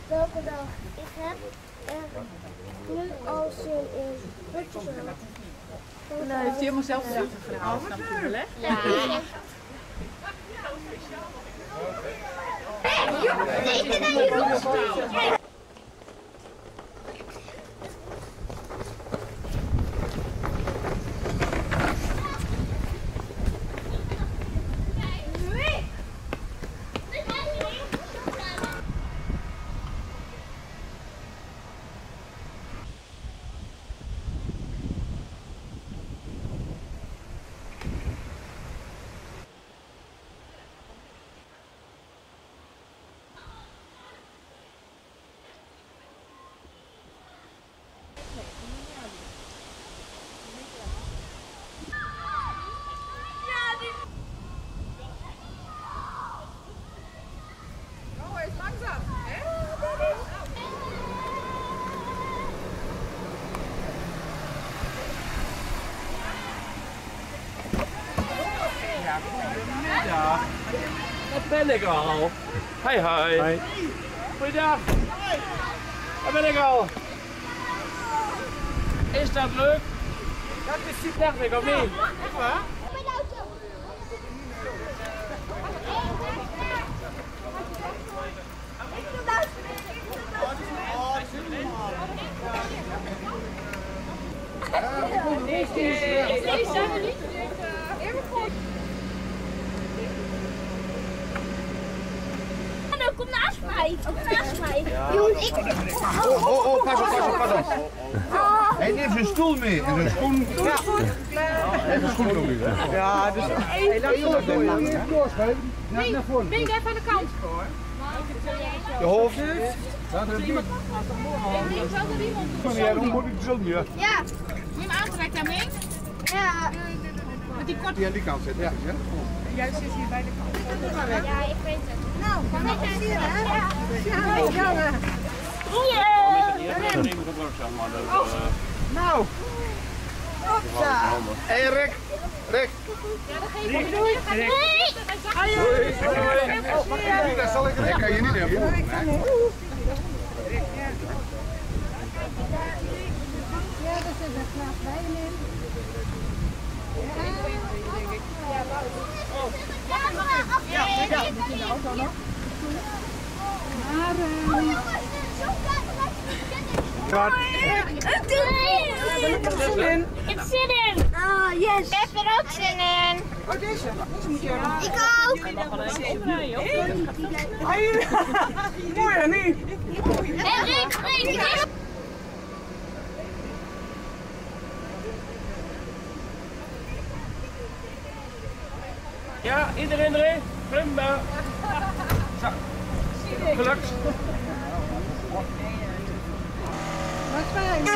welke dag. Ik heb er nu al zin in. Nou, heeft hij helemaal zelf bedacht een verhaal, snap je wel, hè? Ja. Goedemiddag. Daar ben ik al. Hoi hoi. Hoi. Goeiedag. Daar ben ik al. Is dat leuk? Dat is super. Dacht ik of niet? Echt waar? Kom naast mij. Kom naast mij. Jongens, ik... Oh, pas op. Hij neemt zijn stoel mee. En zijn schoen... Ja. En zijn schoen ook niet. Ja, dus... Hey, laat je ook doorschuiven. Naar voren. Ben je even aan de kant? Je hoofd. Ik denk wel dat iemand... Ja, dan moet ik zo nu. Ja. Moet je hem aantrekken daarmee? Ja. Met die korte... Die aan die kant zitten. Ja. Jij zit hier bij de kant. Ja, ik weet het. Nou, kan ik het hier, hè? Ja, jongen. Nou. Hé, Rick. Rick. Ja, dat geef ik. Doei. Doei. Dat zal ik het. Ik kan je niet hebben. Ja, dat is een knaap bij me. Ja, in de auto nog. Wat? Ik heb zin in. Ah, yes. Ik heb er ook zin in. Oh, deze moet je hebben. Ik ook. Mooi, hè, niet? En Rick. Ja, iedereen erin? Prima. Zo. Gelukt. Wat fijn.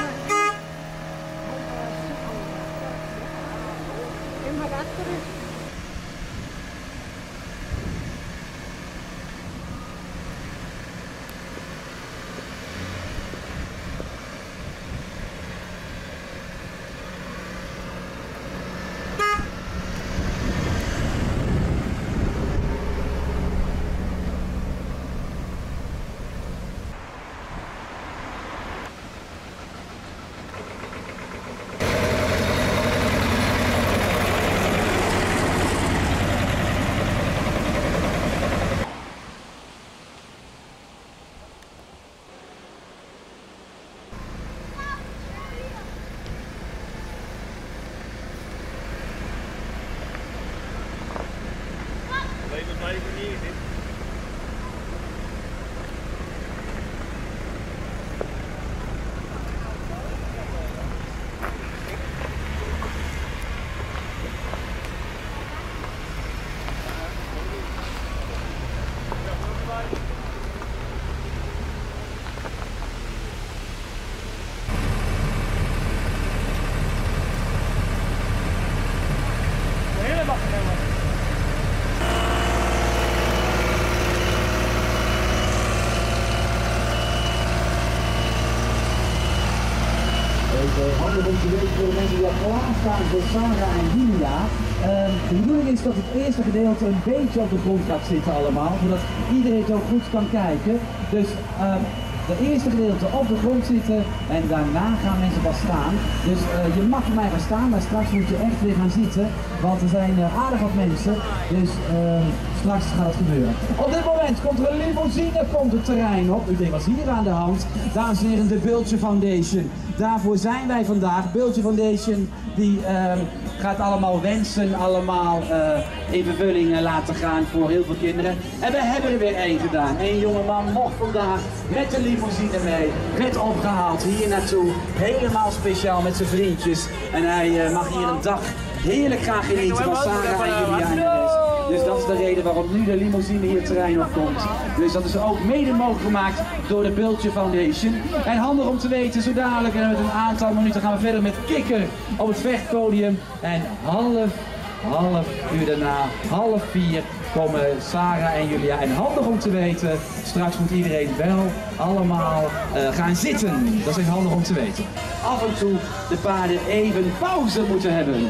En maar achterin. Deze handen moeten weten voor de mensen die al klaarstaan voor Sarah en Julia. De bedoeling is dat het eerste gedeelte een beetje op de grond gaat zitten allemaal, zodat iedereen het ook goed kan kijken. Dus de eerste gedeelte op de grond zitten en daarna gaan mensen pas staan. Dus je mag voor mij gaan staan, maar straks moet je echt weer gaan zitten, want er zijn aardig wat mensen. Dus straks gaat het gebeuren. Op dit moment komt er een limousine het terrein op. U denkt, wat is hier aan de hand? Dames en heren, de Bultje Foundation. Daarvoor zijn wij vandaag. Bultje Foundation die gaat allemaal wensen, allemaal in vervulling laten gaan voor heel veel kinderen. En we hebben er weer één gedaan. Eén jongeman mocht vandaag met de limousine mee, werd opgehaald hier naartoe. Helemaal speciaal met zijn vriendjes. En hij mag hier een dag heerlijk gaan genieten van Sarah en Julia en de rest. Dus dat is de reden waarom nu de limousine hier het terrein op komt. Dus dat is ook mede mogelijk gemaakt door de Bultje Foundation. En handig om te weten, zo dadelijk en met een aantal minuten gaan we verder met Kikker op het vechtpodium. En half uur daarna, 3:30 komen Sarah en Julia. En handig om te weten, straks moet iedereen wel allemaal gaan zitten. Dat is handig om te weten. Af en toe de paarden even pauze moeten hebben.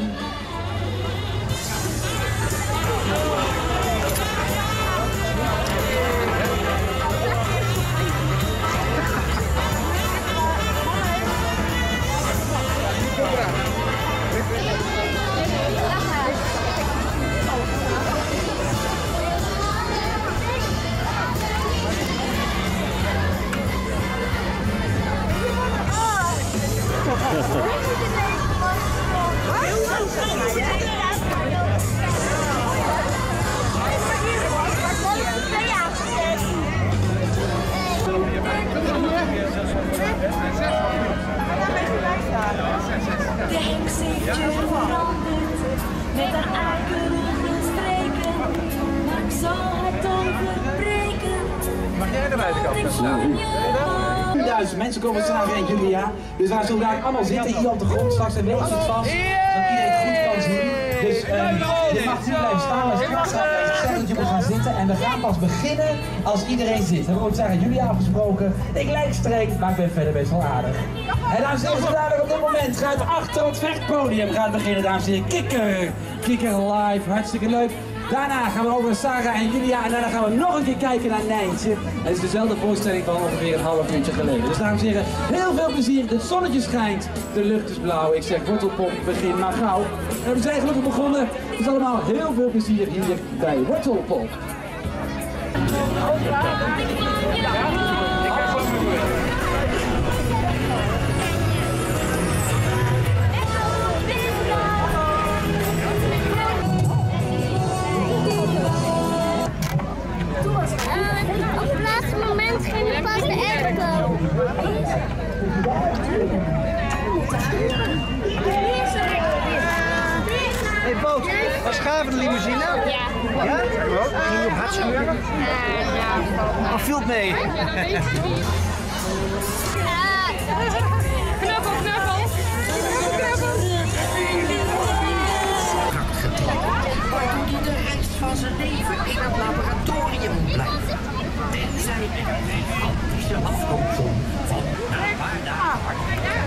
De heks heeft je veranderd met haar akelige streken, maar ik zal het overbreken. Mag jij erbij de kant staan? 1000 mensen komen straks in Julia, dus wij zullen daar allemaal zitten hier op de grond straks en wees het vast, zodat iedereen het goed kan zien. Dus je mag hier blijven staan, maar straks gaan we zeggen dat je moet gaan zitten en we gaan pas beginnen als iedereen zit. We hebben ook Sarah en Julia afgesproken. Ik lijk streng, maar ik ben verder best wel aardig. En dames en heren, dadelijk op dit moment gaat achter het vechtpodium gaan beginnen, dames en heren. Kikker! Kikker live, hartstikke leuk. Daarna gaan we over Sarah en Julia en daarna gaan we nog een keer kijken naar Nijntje. Het is dezelfde voorstelling van ongeveer een half uurtje geleden. Dus dames en heren, heel veel plezier. Het zonnetje schijnt, de lucht is blauw. Ik zeg Wortelpop, begin maar gauw. En we zijn gelukkig begonnen. Dus allemaal heel veel plezier hier bij Wortelpop. Op het laatste moment ging het pas de airco. Hey Boot, was gaaf in de limousine? Ja. Ja? Ging je op hart schuren? Ja. Oh, viel het mee? Knuffel, knuffel. Die de rest van zijn leven in het laboratorium moet blijven. Tenzij er een gigantische afkomstom van naar de hart.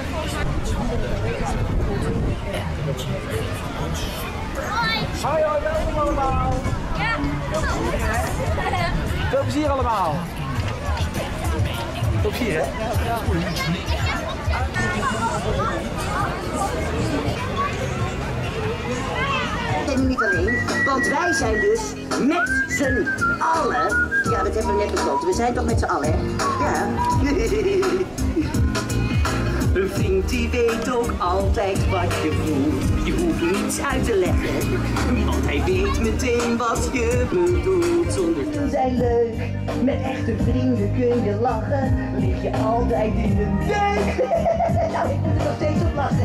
Hoi, hoi, welkom allemaal. Ja. Veel plezier allemaal. Veel plezier, hè? En niet alleen, want wij zijn dus met z'n allen. Ja, dat hebben we net besloten. We zijn toch met z'n allen, hè? Ja. Een vriend die weet ook altijd wat je voelt. Je hoeft niets uit te leggen, want hij weet meteen wat je bedoelt. Zonder te zijn leuk, met echte vrienden kun je lachen. Lig je altijd in een deuk. Nou, ik moet er nog steeds op lachen.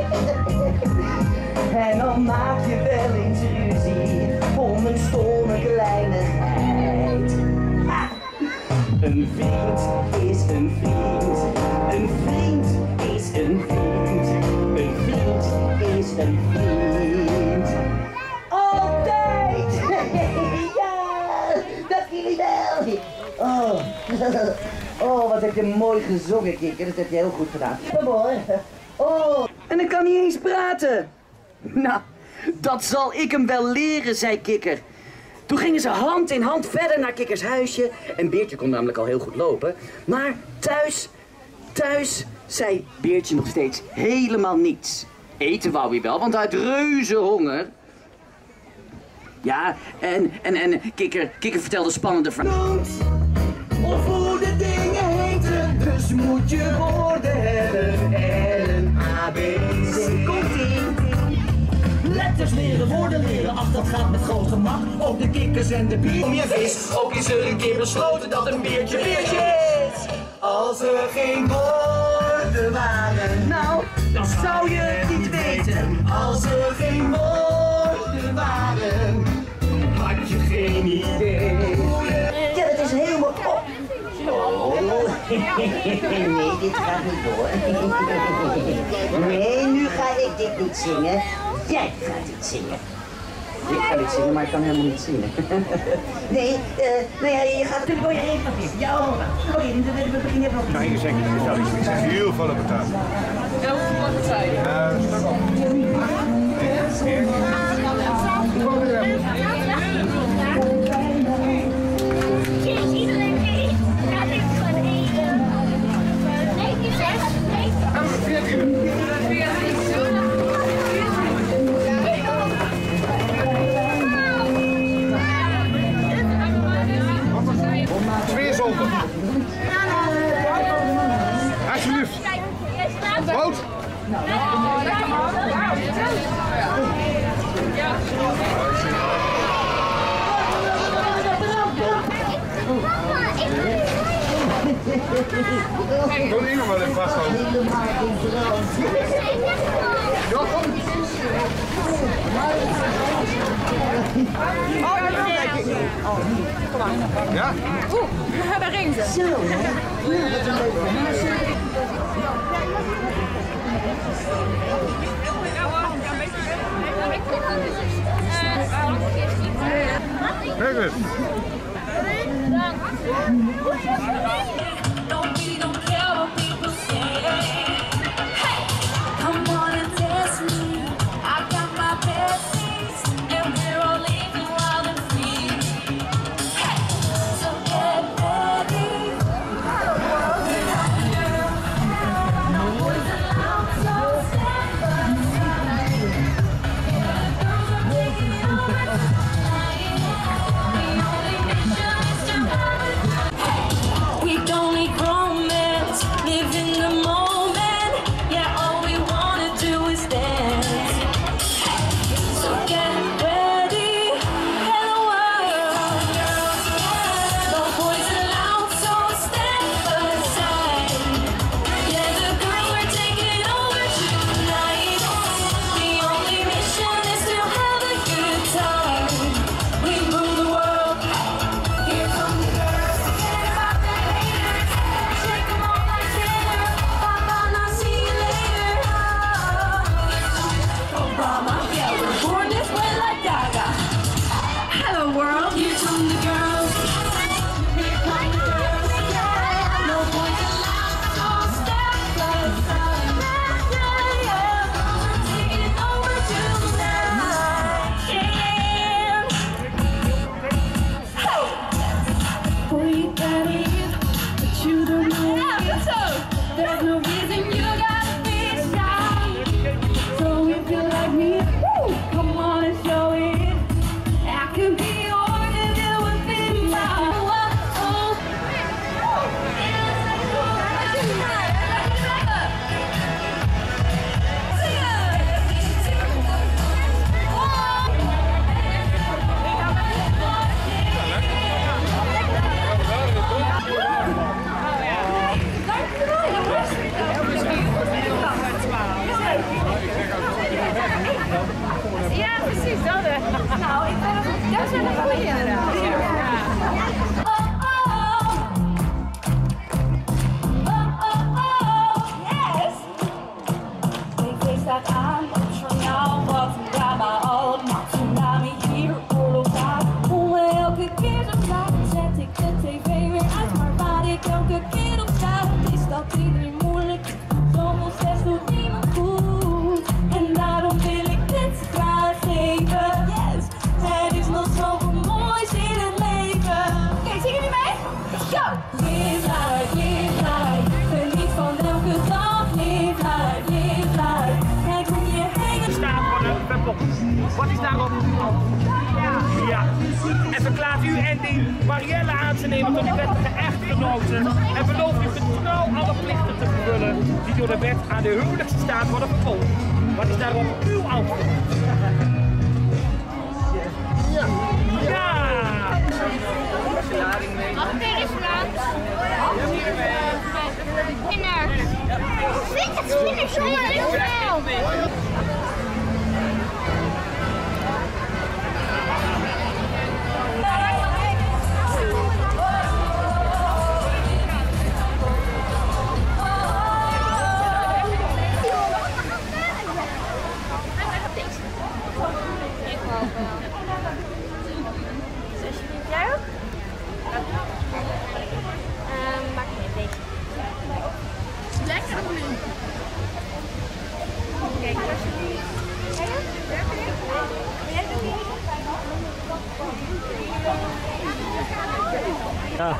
En dan maak je wel eens ruzie om een stomme kleinigheid. Ah. Een vriend is een vriend. Een vriend is een vriend. Een vriend is een vriend. Altijd! Ja, dat jullie wel. Oh, wat heb je mooi gezongen, Kikker. Dat heb je heel goed gedaan. Mooi. Oh, en ik kan niet eens praten. Nou, Dat zal ik hem wel leren, zei Kikker. Toen gingen ze hand in hand verder naar Kikkers huisje. En Beertje kon namelijk al heel goed lopen. Maar thuis zei Beertje nog steeds helemaal niets. Eten wou hij wel, want hij had reuze honger. Ja, en Kikker vertelde spannende verhalen. Of hoe de dingen heten, dus moet je woorden hebben. L, A, B, C. Komt-ie. Letters leren, woorden leren, ach dat gaat met groot gemak. Ook de kikkers en de bier. Om je vis, ook is er een keer besloten dat een beertje is. Als er geen woorden waren, nou, dan zou je het niet weten. Als er geen woorden waren, had je geen idee. Ja, dat is helemaal op. Oh, nee, dit gaat niet door. Nee, nu ga ik dit niet zingen. Jij gaat dit zingen. Ik ga dit zingen, maar ik kan helemaal niet zingen. Nee, je gaat natuurlijk wel je heen van dit. Ja, oh, we beginnen even op. Kan je zeggen, ik zeg heel veel op het tafel. En hoeveel wat zei je? Twee zolder. Alsjeblieft. Brood. Kon ik nog wel even vasthouden? Ja, kom. Ja? Oeh, daar ging ze. Zo, Kijk eens. Ja, precies, dat. Nou, ik ben er. Daar zijn er wel inderdaad. Staat aan, het journaal, wat een drama, al het tsunami hier, oorlog daar. Om elke keer zo laat zet ik de tv weer uit, maar waar ik elke keer op sta, is dat iedereen moeilijk is. Zoveel stress doet niemand goed, en daarom wil ik dit graag Wat is daarop? Ja. En verklaart u Andy Marielle aan te nemen tot uw wettige echtgenote en belooft u getrouw alle plichten te vervullen die door de wet aan de huwelijkse staat worden verbonden. Wat is daarop uw antwoord? Ja. Ja. Achter is Vlaams. Winnaar. Het is zo heel snel. Maak me een beetje. Lekker of niet? Kijk, alsjeblieft. Ja.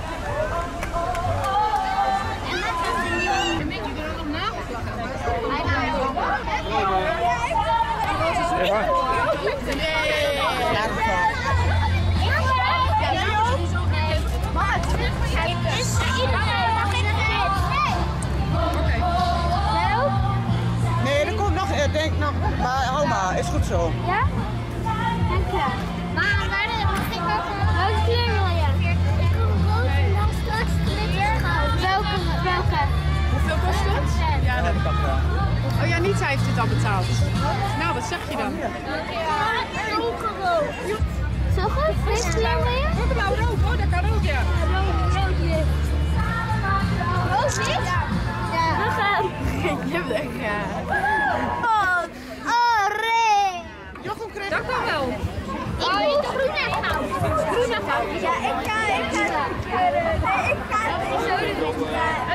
Nee, er komt nog, denk nog, maar hou maar, is goed zo. Ja? Dank je. Maar mag ik ook welke kleur wil je? Ik wil rood en dan straks welke? Hoeveel kost het? Ja, dat kan wel. Oh ja, niet zij heeft dit al betaald. Nou, wat zeg je dan? Donkerrood. Zo goed? Welke kleur wil je? Blauw rood, hoor, dat kan ook, ja. Rood wit. Rood wit? Ja. We gaan. Je hebt echt, ja. Jochem kreeg... Dat kan wel. Ik moet groen en goud. Groen en goud. Ja, ik kan. Nee, ik kan niet zo doen.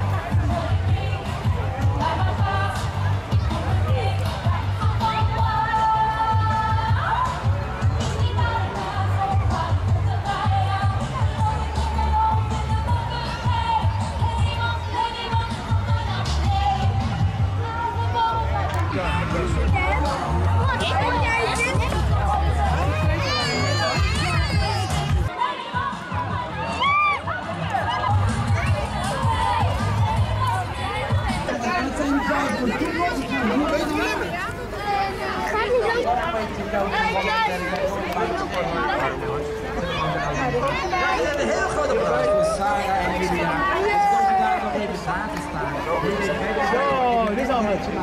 Een heel grote applaus voor Sarah en Lydia. Ze komen daar nog even zaten staan. Zo, dit is al met je.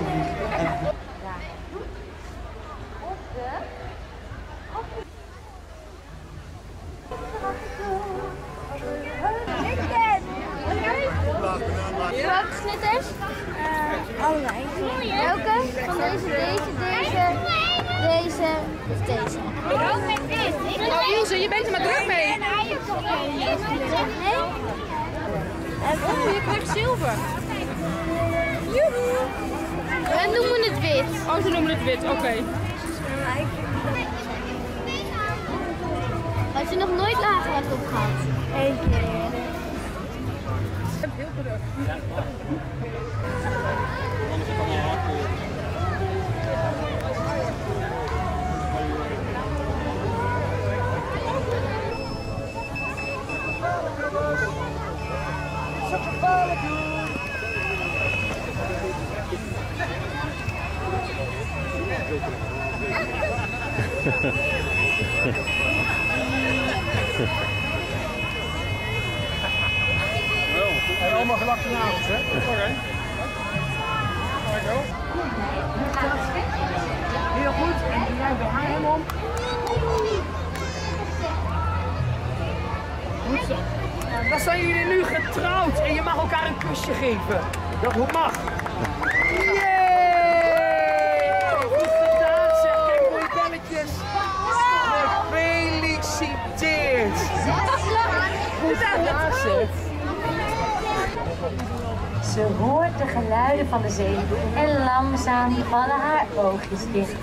Welke snitters? Allerlei. Welke? Van deze of deze? Ook met dit. Oh Ilse, je bent er maar druk mee. Nee? Oh, je krijgt zilver. Joehoe. We noemen het wit. Oh, ze noemen het wit, oké. Had je nog nooit lagerwacht op gehad? Eén keer. Heel terug. En allemaal gelachte avond, hè? Oké. Heel goed. En jij de arm om. Goed zo. Dan zijn jullie nu getrouwd en je mag elkaar een kusje geven. Dat mag. Goed gedaan, zeg. Kijk, mooie belletjes. Gefeliciteerd. Goed gedaan, zeg. Ze hoort de geluiden van de zee en langzaam vallen haar oogjes dicht.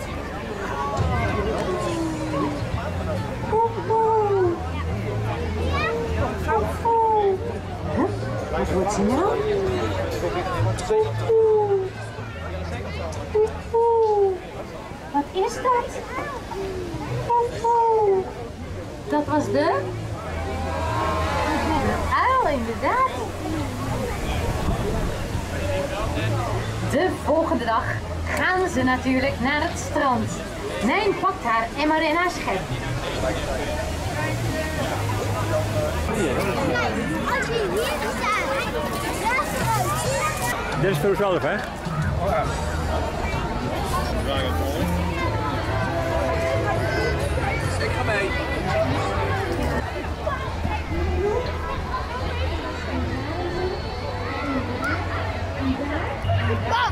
Wat wordt ze nou? Wat is dat? Oh, dat was de uil, inderdaad. De volgende dag gaan ze natuurlijk naar het strand. Nijn pakt haar emmer en haar schep. Als je hier staat, Dit is voor uzelf, hè? Ik ga mee. Kom!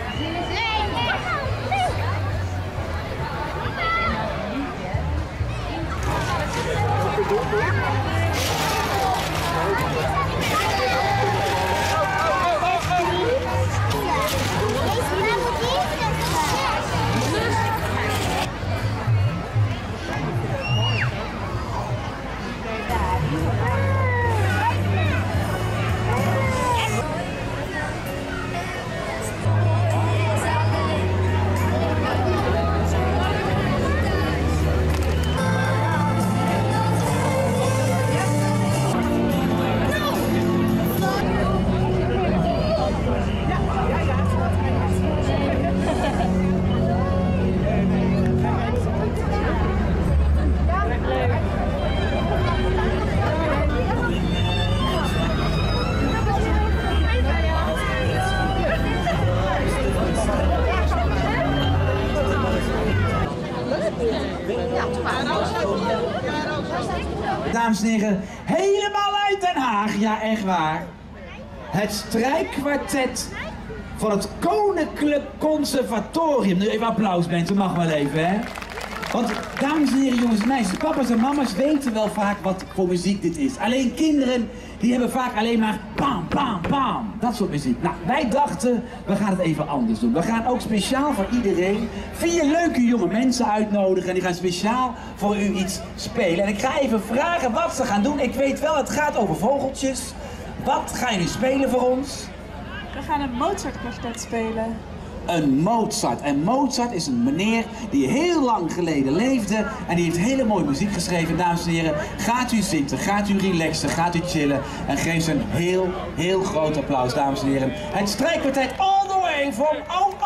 Dames en heren, helemaal uit Den Haag, ja echt waar. Het strijkkwartet van het Koninklijk Conservatorium. Nu even applaus mensen, mag wel even hè. Want dames en heren, jongens en meisjes, papa's en mama's weten wel vaak wat voor muziek dit is. Alleen kinderen, die hebben vaak alleen maar pam, pam, pam. Dat soort muziek. Nou, wij dachten, we gaan het even anders doen. We gaan ook speciaal voor iedereen 4 leuke jonge mensen uitnodigen. En die gaan speciaal voor u iets spelen. En ik ga even vragen wat ze gaan doen. Ik weet wel, het gaat over vogeltjes. Wat gaan jullie spelen voor ons? We gaan een Mozart-kwartet spelen. Een Mozart. En Mozart is een meneer die heel lang geleden leefde en die heeft hele mooie muziek geschreven. Dames en heren, gaat u zitten, gaat u relaxen, gaat u chillen en geef ze een heel groot applaus, dames en heren. Het strijkkwartet all the way from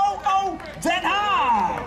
Den Haag!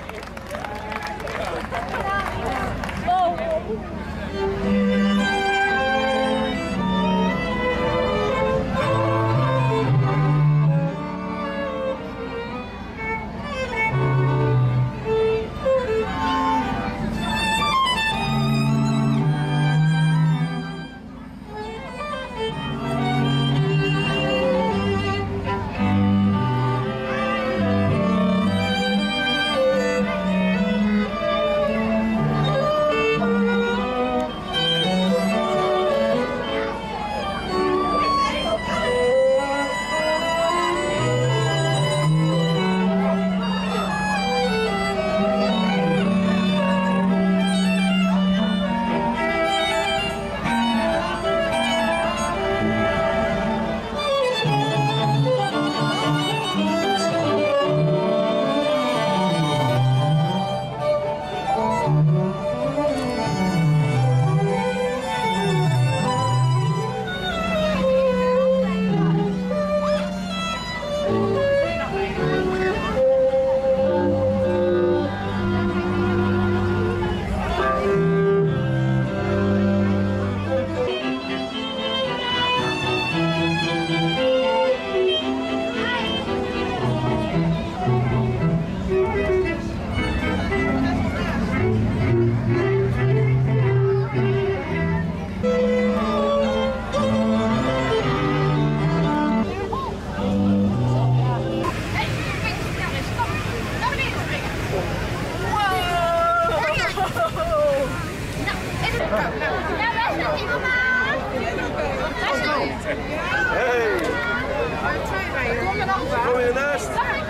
Kom je ernaast?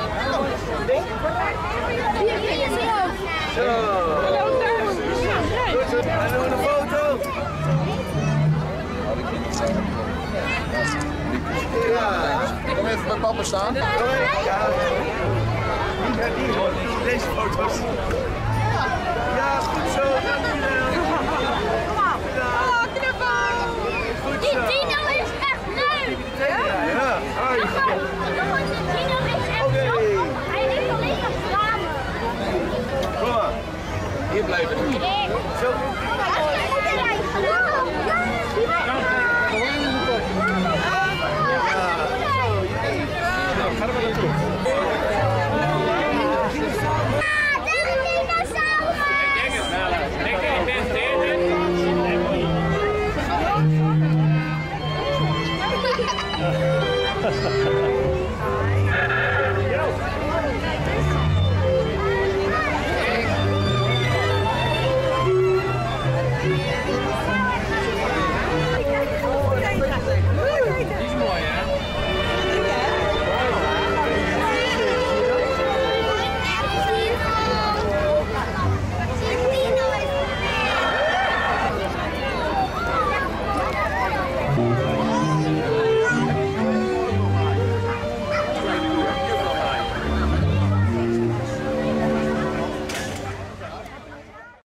Zo. Goed zo. En doen we een foto? Ja. Kom even bij papa staan. Ja. Deze foto's. Ja, goed zo. Dankjewel. Kom op. Oh, knuffel. Die dino is echt leuk. Ja. Die dino is echt zo. Hij ligt alleen maar samen. Kom maar. Hier blijven. Zo. Ga er maar naartoe. Ha ha ha.